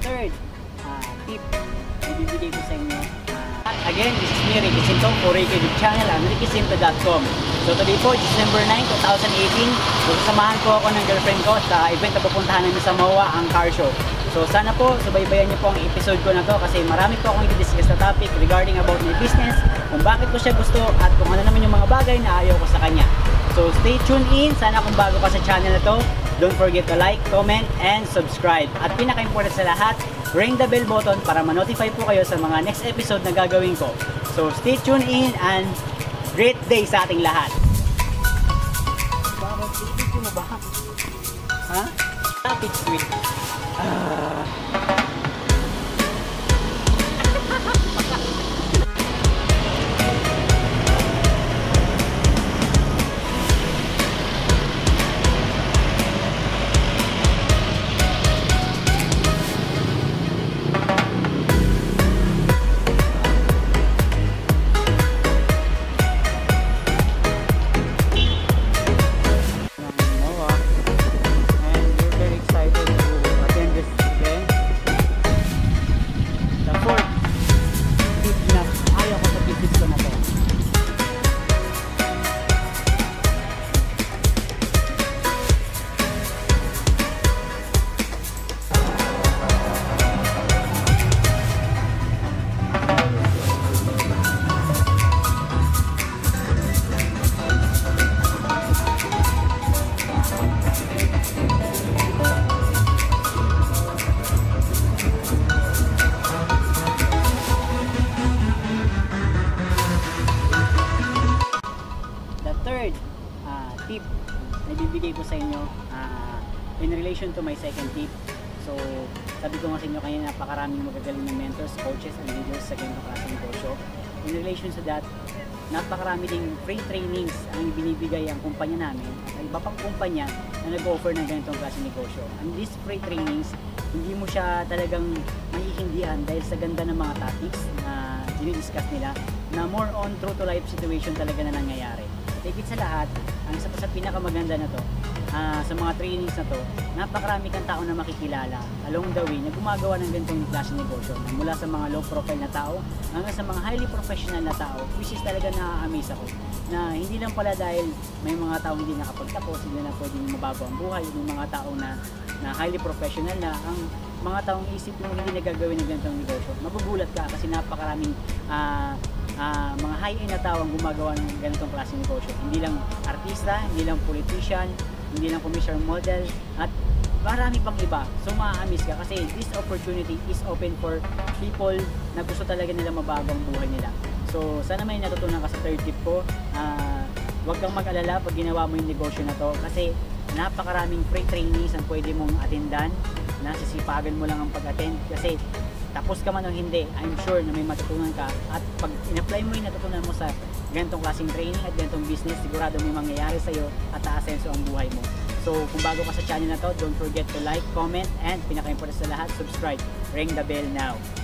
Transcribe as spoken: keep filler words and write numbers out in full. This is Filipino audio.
third uh, tip na ibibigay ko sa inyo. Uh, again, this is me, Ricky Cinto, for Ricky YouTube channel and ricky cinto dot com. So today po, December ninth, twenty eighteen, so sasamahan ko ako ng girlfriend ko sa event na pupuntahan namin sa M O A, ang car show. So sana po, subaybayan niyo po ang episode ko na to kasi marami po akong i-discuss na topic regarding about my business, kung bakit ko siya gusto at kung ano naman yung mga bagay na ayaw ko sa kanya. So stay tuned in, sana kung bago ka sa channel na to, don't forget to like, comment, and subscribe. At pinaka-important sa lahat, ring the bell button para ma-notify po kayo sa mga next episode na gagawin ko. So stay tuned in and great day sa ating lahat. Bakit? Ibig mo ba? Ha? Topic sweet. Ah... Third uh, tip na ibibigay ko sa inyo uh, in relation to my second tip. So sabi ko nga sa inyo kanina, napakaraming magagaling na mentors, coaches, and leaders sa ganitong klaseng negosyo. In relation to that, napakarami ding free trainings ang binibigay ang kumpanya namin at iba pang kumpanya na nag-offer ng ganitong klaseng negosyo. And these free trainings, hindi mo siya talagang mahihindihan dahil sa ganda ng mga topics na dinidiscuss nila na more on true to life situation talaga na nangyayari. Higit sa lahat, ang isa pa sa pinakamaganda na to, uh, sa mga trainings na to, napakarami kang tao na makikilala along the way na gumagawa ng ganitong klase negosyo, na mula sa mga low profile na tao hanggang sa mga highly professional na tao, which is talaga na-amaze ako na hindi lang pala dahil may mga tao hindi nakapagtapos, hindi na pwedeng mabago ang buhay, may mga tao na, na highly professional na ang mga taong isip mo hindi nagagawin ng ganitong negosyo. Magugulat ka kasi napakaraming uh, Uh, mga high-end na tao ang gumagawa ng ganitong klaseng negosyo. Hindi lang artista, hindi lang politician, hindi lang commercial model, at marami pang iba. So ma-amaze ka kasi this opportunity is open for people na gusto talaga nila mabago ang buhay nila. So sana may natutunan ka sa third tip ko. Uh, huwag kang mag-alala pag ginawa mo yung negosyo na to kasi napakaraming free trainings ang pwede mong attendan, na sisipagan mo lang ang pag-attend kasi tapos ka man o hindi, I'm sure na may matutunan ka, at pag in-apply mo yung natutunan mo sa ganitong klaseng training at ganitong business, sigurado may mangyayari sa'yo at aasenso ang buhay mo. So kung bago ka sa channel na to, don't forget to like, comment, and pinaka-important sa lahat, subscribe. Ring the bell now.